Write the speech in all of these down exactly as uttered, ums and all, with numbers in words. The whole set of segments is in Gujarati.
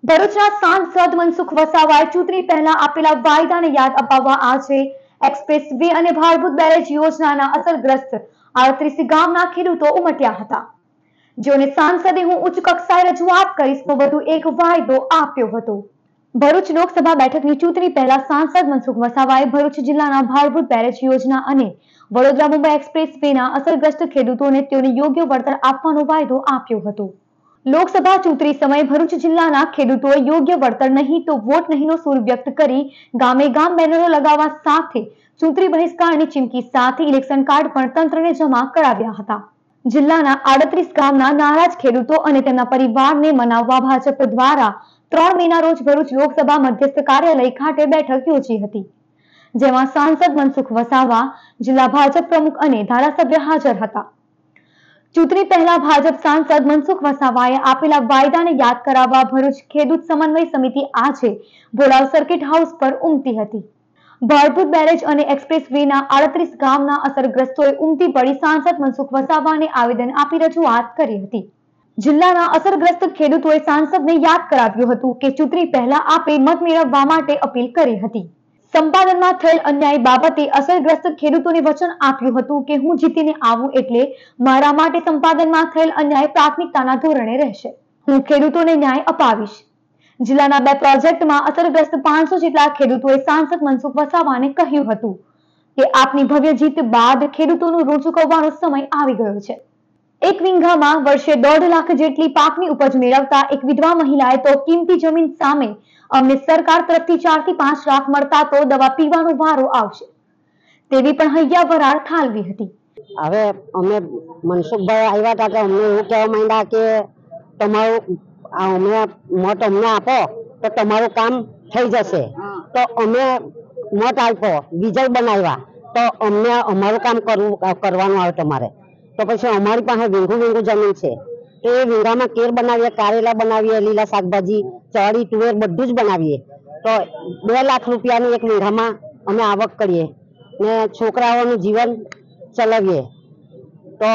ભરૂચના સાંસદ મનસુખ વસાવાએ ચૂંટણી પહેલા આપેલા વાયદાને યાદ અપાવવા આજે એક્સપ્રેસ વે અને ભાડભૂત બેરેજ યોજનાના અસરગ્રસ્ત આડત્રીસ ગામના ખેડૂતો ઉમટ્યા હતા, જેઓને સાંસદે હું ઉચ્ચ કક્ષાએ રજૂઆત કરીશનો વધુ એક વાયદો આપ્યો હતો। ભરૂચ લોકસભા બેઠકની ચૂંટણી પહેલા સાંસદ મનસુખ વસાવાએ ભરૂચ જિલ્લાના ભાડભૂત બેરેજ યોજના અને વડોદરા મુંબઈ એક્સપ્રેસ વેના અસરગ્રસ્ત ખેડૂતોને તેઓને યોગ્ય વળતર આપવાનો વાયદો આપ્યો હતો। લોકસભા ચૂંટણી સમયે ભરૂચ જિલ્લાના ખેડૂતોએ યોગ્ય વળતર નહીં તો વોટ નહીંનો સૂર વ્યક્ત કરી ગામે ગામ બેનરો લગાવવા સાથે ચૂંટણી બહિષ્કારની ચીમકી સાથે ઇલેક્શન કાર્ડ પણ તંત્રને જમા કરાવ્યા હતા। જિલ્લાના આડત્રીસ ગામના નારાજ ખેડૂતો અને તેમના પરિવારને મનાવવા ભાજપ દ્વારા ત્રણ મેના રોજ ભરૂચ લોકસભા મધ્યસ્થ કાર્યાલય ખાતે બેઠક યોજી હતી, જેમાં સાંસદ મનસુખ વસાવા, જિલ્લા ભાજપ પ્રમુખ અને ધારાસભ્ય હાજર હતા। ચૂંટણી પહેલા ભાજપ સાંસદ મનસુખ વસાવાએ આપેલા વાયદાને યાદ કરાવવા ભરૂચ ખેડૂત સમન્વય સમિતિ આજે ભોલાવ સર્કિટ હાઉસ પર ઉમટી હતી। ભાડભૂત બેરેજ અને એક્સપ્રેસ વેના આડત્રીસ ગામના અસરગ્રસ્તોએ ઉમટી પડી સાંસદ મનસુખ વસાવાને આવેદન આપી રજૂઆત કરી હતી। જિલ્લાના અસરગ્રસ્ત ખેડૂતોએ સાંસદને યાદ કરાવ્યું હતું કે ચૂંટણી પહેલા આપે મત મેળવવા માટે અપીલ કરી હતી। સંપાદનમાં થયેલ અન્યાય બાબતે અસરગ્રસ્ત ખેડૂતોને વચન આપ્યું હતું કે હું જીતીને આવું એટલે મારા માટે સંપાદનમાં થયેલ અન્યાય પ્રાથમિકતાના ધોરણે રહેશે, હું ખેડૂતોને ન્યાય અપાવીશ। જિલ્લાના બે પ્રોજેક્ટમાં અસરગ્રસ્ત પાંચસો જેટલા ખેડૂતોએ સાંસદ મનસુખ વસાવાને કહ્યું હતું કે આપની ભવ્ય જીત બાદ ખેડૂતોનું ઋણ ચૂકવવાનો સમય આવી ગયો છે। એક વીંઘામાં વર્ષે દોઢ લાખ જેટલી પાકની ઉપજ મેળવતા એક વિધવા મહિલાએ તો કિંમતી જમીન સામે અમને સરકાર તરફથી ચાર થી પાંચ લાખ મળતા તો દવા પીવાનો વારો આવશે તેવી પણ હૈયા વરાળ ઠાલવી હતી। હવે અમે મનસુખભાઈ આવ્યા હતા કે અમને એવું કહેવા માંડ્યા કે તમારું અમે મત અમને આપો તો તમારું કામ થઈ જશે, તો અમે મત આપ્યો વિજય બનાવ્યા તો અમને અમારું કામ કરવું કરવાનું આવે તમારે, તો પછી અમારી પાસે વીંઘું વીંઘું જમીન છે તો એ વીંઘામાં કેર બનાવીએ, કારેલા બનાવીએ, લીલા શાકભાજી, ચવાડી, તુવેર બધું જ બનાવીએ તો બે લાખ રૂપિયાની એક વીંઘામાં અમે આવક કરીએ ને છોકરાઓનું જીવન ચલાવીએ। તો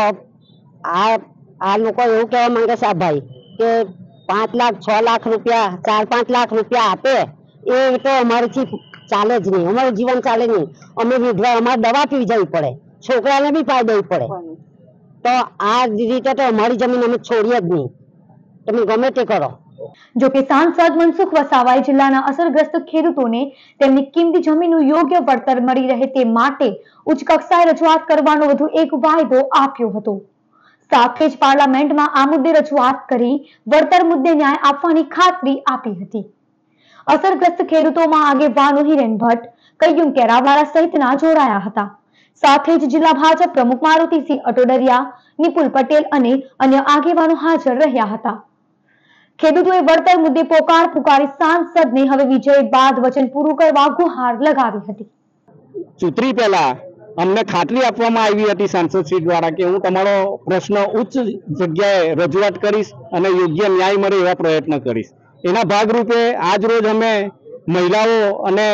આ આ લોકો એવું કહેવા માંગે છે આ ભાઈ કે પાંચ લાખ છ લાખ રૂપિયા ચાર પાંચ લાખ રૂપિયા આપે એ તો અમારીથી ચાલે જ નહીં, અમારું જીવન ચાલે નહીં, અમે વિધવા અમારે દવા પી જવી પડે, છોકરાને બી પાઈ દેવી પડે, તો આ રીતે તો અમારી જમીન અમે છોડીએ જ નહીં, તમે ગમે તે કરો। જો કે સાંસદ મનસુખ વસાવાએ જિલ્લાના અસરગ્રસ્ત ખેડૂતોને તેમની કિંમતી જમીનનું યોગ્ય વળતર મળી રહે તે માટે ઉચ્ચ કક્ષાએ રજૂઆત કરવાનો વધુ એક વાયદો આપ્યો હતો। સાથે જ પાર્લામેન્ટમાં આ મુદ્દે રજૂઆત કરી વળતર મુદ્દે ન્યાય આપવાની ખાતરી આપી હતી। અસરગ્રસ્ત ખેડૂતોમાં આગેવાનો હિરેન ભટ્ટ, કયુમ કેરાવાલા સહિતના જોડાયા હતા। સાથે જ જિલ્લા ભાજપ પ્રમુખ મારુતિસિંહ અટોડરિયા, નિપુલ પટેલ અને અન્ય આગેવાનો હાજર રહ્યા હતા। ખેડૂતોએ વળતર મુદ્દે પોકાર પુકારી સાંસદને હવે વિજય બાદ વચન પૂરું કરવા ગુહાર લગાવી હતી। ચૂંટણી પહેલા અમને ખાતરી આપવામાં આવી હતી સાંસદ શ્રી દ્વારા કે હું તમારો પ્રશ્ન ઉચ્ચ જગ્યાએ રજૂઆત કરીશ અને યોગ્ય ન્યાય મળે એવા પ્રયત્ન કરીશ। એના ભાગરૂપે આજ રોજ અમે મહિલાઓ અને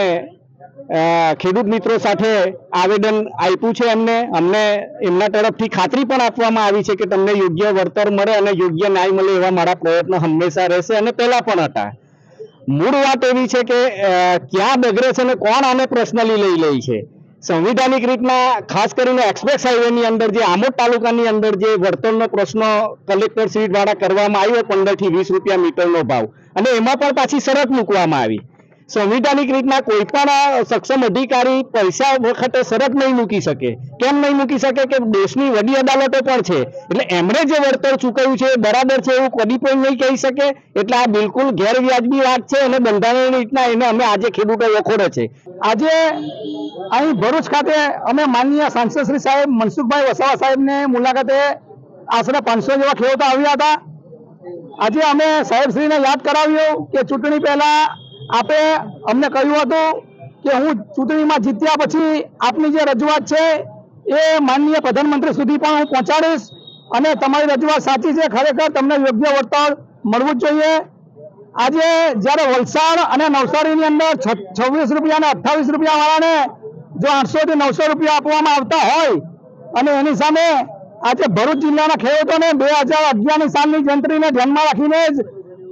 ખેડૂત મિત્રો સાથે આવેદન આપ્યું છે એમને અમને એમના તરફથી ખાતરી પણ આપવામાં આવી છે કે તમને યોગ્ય વળતર મળે અને યોગ્ય ન્યાય મળે એવા મારા પ્રયત્નો હંમેશા રહેશે અને પહેલા પણ હતા। મૂળ વાત એવી છે કે ક્યાં બગડે છે અને કોણ આને પર્સનલી લઈ લે છે। સંવિધાનિક રીતના ખાસ કરીને એક્સપ્રેસ હાઈવેની અંદર જે આમોદ તાલુકાની અંદર જે વળતરનો પ્રશ્ન કલેક્ટર શ્રી દ્વારા કરવામાં આવ્યો પંદર થી વીસ રૂપિયા મીટરનો ભાવ અને એમાં પણ પાછી શરત મૂકવામાં આવી। સંવિધાનિક રીતના કોઈ પણ સક્ષમ અધિકારી પૈસા વખતે શરત નહીં મૂકી શકે। કેમ નહીં મૂકી શકે કે દેશની વડી અદાલતો પણ છે એટલે એમણે જે વળતર ચૂકવ્યું છે બરાબર છે એવું કદી પણ નહીં કહી શકે। એટલે આ બિલકુલ ગેરવ્યાજબી વાત છે અને બંધારણીય રીતના એને અમે આજે ખેડૂતો વખોડે છે। આજે અહીં ભરૂચ ખાતે અમે માનનીય સાંસદ શ્રી સાહેબ મનસુખભાઈ વસાવા સાહેબને મુલાકાતે આશરે પાંચસો જેવા ખેડૂતો આવ્યા હતા। આજે અમે સાહેબ શ્રીને યાદ કરાવ્યું કે ચૂંટણી પહેલા આપે અમને કહ્યું હતું કે હું ચૂંટણીમાં જીત્યા પછી આપની જે રજૂઆત છે એ માનનીય પ્રધાનમંત્રી સુધી પણ હું પહોંચાડીશ અને તમારી રજૂઆત સાચી છે, ખરેખર તમને યોગ્ય વળતર મળવું જ જોઈએ। આજે જ્યારે વલસાડ અને નવસારીની અંદર છવ્વીસ રૂપિયા અને અઠ્ઠાવીસ રૂપિયા વાળાને જો આઠસો થી નવસો રૂપિયા આપવામાં આવતા હોય અને એની સામે આજે ભરૂચ જિલ્લાના ખેડૂતોને બે હજાર અગિયાર ની સાલની જંત્રીને ધ્યાનમાં રાખીને જ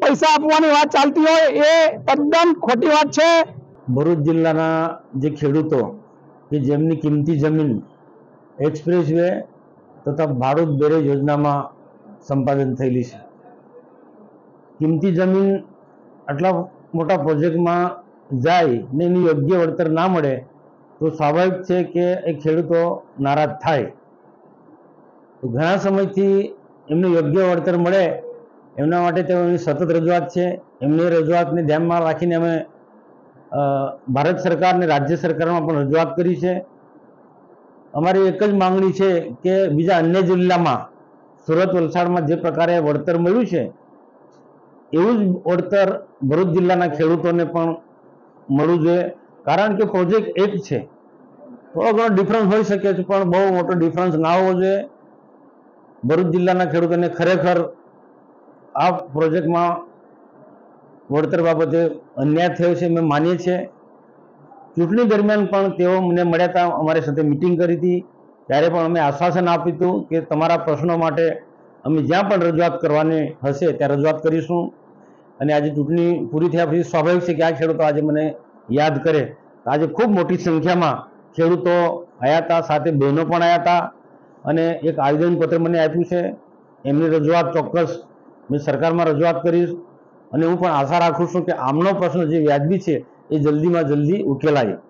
પૈસા આપવાની વાત ચાલતી હોય એ તદ્દન ખોટી વાત છે। ભરૂચ જિલ્લાના જે ખેડૂતો કે જેમની કિંમતી જમીન એક્સપ્રેસ વે તથા ભાડૂત બેરેજ યોજનામાં સંપાદન થયેલી છે, કિંમતી જમીન આટલા મોટા પ્રોજેક્ટમાં જાય ને એનું યોગ્ય વળતર ના મળે તો સ્વાભાવિક છે કે એ ખેડૂતો નારાજ થાય। તો ઘણા સમયથી એમને યોગ્ય વળતર મળે એમના માટે તેઓની સતત રજૂઆત છે। એમની રજૂઆતને ધ્યાનમાં રાખીને અમે ભારત સરકાર અને રાજ્ય સરકારમાં પણ રજૂઆત કરી છે। અમારી એક જ માંગણી છે કે બીજા અન્ય જિલ્લામાં સુરત વલસાડમાં જે પ્રકારે વળતર મળ્યું છે એવું જ વળતર ભરૂચ જિલ્લાના ખેડૂતોને પણ મળવું જોઈએ, કારણ કે પ્રોજેક્ટ એક છે, થોડો ઘણો ડિફરન્સ હોઈ શકે છે પણ બહુ મોટો ડિફરન્સ ના હોવો જોઈએ। ભરૂચ જિલ્લાના ખેડૂતોને ખરેખર આ પ્રોજેક્ટમાં વળતર બાબતે અન્યાય થયો છે અમે માનીએ છીએ। ચૂંટણી દરમિયાન પણ તેઓ મને મળ્યા હતા, અમારી સાથે મિટિંગ કરી હતી, ત્યારે પણ અમે આશ્વાસન આપ્યું હતું કે તમારા પ્રશ્નો માટે અમે જ્યાં પણ રજૂઆત કરવાની હશે ત્યાં રજૂઆત કરીશું। અને આજે ચૂંટણી પૂરી થયા પછી સ્વાભાવિક છે કે આ ખેડૂતો આજે મને યાદ કરે। આજે ખૂબ મોટી સંખ્યામાં ખેડૂતો આવ્યા હતા, સાથે બહેનો પણ આવ્યા હતા અને એક આવેદનપત્ર મને આપ્યું છે। એમની રજૂઆત ચોક્કસ મેં સરકારમાં રજૂઆત કરીશ અને હું પણ આશા રાખું છું કે આમનો પ્રશ્ન જે વ્યાજબી છે એ જલ્દીમાં જલ્દી ઉકેલાય।